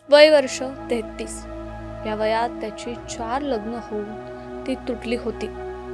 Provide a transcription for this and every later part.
वय वर्ष 33। या वयात त्याची 4 लग्न होऊन ती तुटली होती।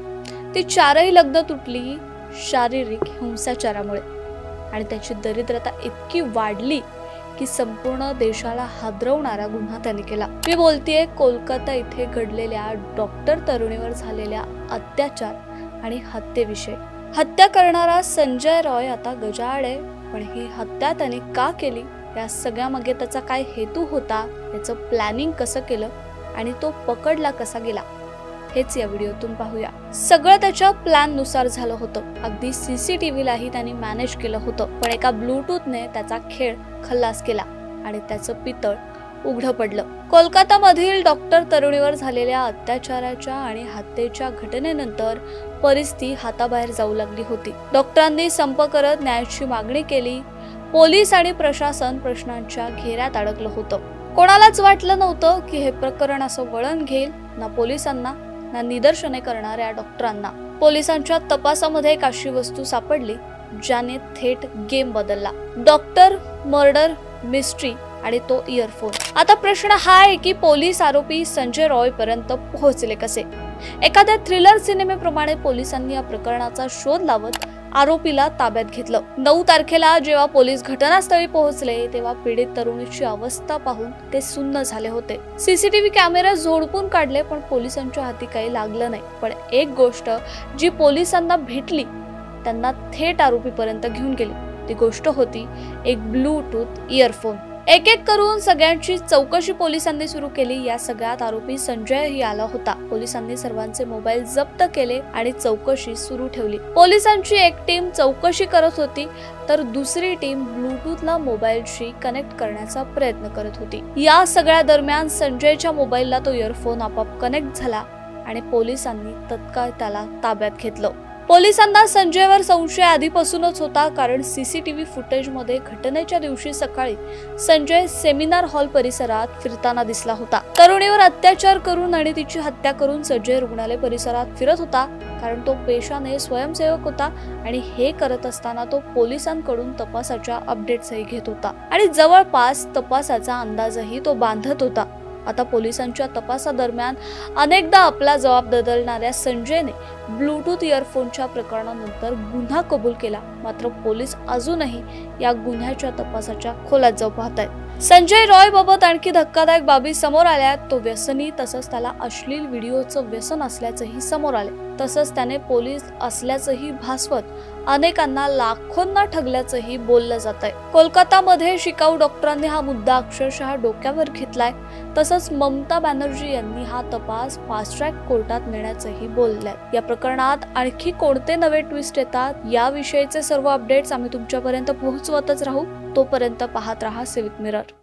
ती 4ही लग्न तुटली शारीरिक हिंसाचारामुळे आणि त्याची दरिद्रता इतकी वाढली की संपूर्ण देशाला हादरवणारा गुन्हा त्याने केला। मी बोलतेय कोलकाता इथे घडलेल्या डॉक्टर तरुणीवर झालेल्या अत्याचार आणि हत्येविषयी। हत्या करणारा संजय रॉय आता गजाआड आहे, पण ही हत्या त्याने का केली, या सगळ्यामागे त्याचा काय हेतू होता, याचं प्लॅनिंग कसं केलं आणि तो पकडला कसा गेला, हेच या व्हिडिओतून पाहूया। सगळं त्याच्या प्लॅन नुसार झालं होतं। अगदी सीसीटीव्हीलाही त्यांनी मॅनेज केलं होतं, पण एका ब्लूटूथने त्याचा खेळ खल्लास केला आणि त्याचं पितळ उघडं पडलं। कोलकातामधील डॉक्टर तरुणीवर झालेल्या अत्याचाराच्या आणि हत्येच्या घटनेनंतर परिस्थिती हाताबाहेर जाऊ लागली होती। डॉक्टरांनी संप करत न्यायाची मागणी केली। पोलीस आणि प्रशासन प्रश्नांच्या घेऱ्यात अडकलं होतं। कोणालाच वाटलं नव्हतं की हे प्रकरण असं वळण घेईल, ना पोलिसांना ना निदर्शने करणाऱ्या डॉक्टरांना। पोलिसांच्या तपासामध्ये एक अशी वस्तू सापडली ज्याने थेट गेम बदलला। डॉक्टर, मर्डर मिस्ट्री आणि तो इयरफोन। आता प्रश्न हा आहे की पोलीस आरोपी संजय रॉय पर्यंत पोहोचले कसे। एखाद्या थ्रिलर सिनेमेप्रमाणे पोलिसांनी या प्रकरणाचा शोध लावत आरोपीला ताब्यात घेतलं। 9 तारखेला जेव्हा पोलीस घटनास्थळी पोहोचले तेव्हा पीडित तरुणीची अवस्था पाहून ते सुन्न झाले होते। सीसीटीव्ही कॅमेरे झोडपून काढले, पण पोलिसांच्या हाती काही लागलं नाही। पण एक गोष्ट जी पोलिसांना भेटली त्यांना थेट आरोपीपर्यंत घेऊन गेली, ती गोष्ट होती एक ब्लूटूथ इयरफोन। एक एक करून सगळ्यांची चौकशी पोलिसांनी सुरू केली। या सगळ्यात आरोपी संजयही आला होता। पोलिसांनी सर्वांचे मोबाईल जप्त केले आणि चौकशी सुरू ठेवली। पोलिसांची एक टीम चौकशी करत होती तर दुसरी टीम ब्लूटूथला मोबाईलशी कनेक्ट करण्याचा प्रयत्न करत होती। या सगळ्या दरम्यान संजयच्या मोबाईलला तो इयरफोन आपोआप कनेक्ट झाला आणि पोलिसांनी तत्काळ त्याला ताब्यात घेतलं। पोलिसांना संजयवर संशय आधीपासूनच होता, कारण सीसीटीव्ही फुटेजमध्ये घटनेच्या दिवशी सकाळी संजय सेमिनार हॉल परिसरात फिरताना दिसला होता। तरुणीवर अत्याचार करून आणि तिची हत्या करून संजय रुग्णालय परिसरात फिरत होता, कारण तो पेशाने स्वयंसेवक होता आणि हे करत असताना तो पोलिसांकडून तपासाच्या अपडेट्सही घेत होता आणि जवळपास तपासाचा अंदाजही तो बांधत होता। आता पोलिसांच्या तपासादरम्यान अनेकदा आपला जबाब बदलणाऱ्या संजयने ब्लूटूथ इयरफोनच्या प्रकरणानंतर गुन्हा कबूल केला, मात्र पोलीस अजूनही या गुन्ह्याच्या तपासाच्या खोलात जाऊ पाहतायत। संजय रॉय बाबत आणखी धक्कादायक बाबी समोर आल्या। तो व्यसनी, तसंच त्याला अश्लील व्हिडिओचं व्यसन असल्याचंही समोर आले। तसंच त्याने पोलीस असल्याचंही भासवत अनेकांना लाखोंना ठगल्याचंही बोललं जात आहे। कोलकातामध्ये शिकाऊ डॉक्टरांनी हा मुद्दा अक्षरशः डोक्यावर घेतलाय। तसंच ममता बॅनर्जी यांनी हा तपास फास्ट ट्रॅक कोर्टात नेण्याचंही बोललंय। या प्रकरणात आणखी कोणते नवे ट्विस्ट येतात याविषयीचे सर्व अपडेट्स आम्ही तुमच्यापर्यंत पोहोचवतच राहू। तोपर्यंत पाहत रहा सिविक मिरर।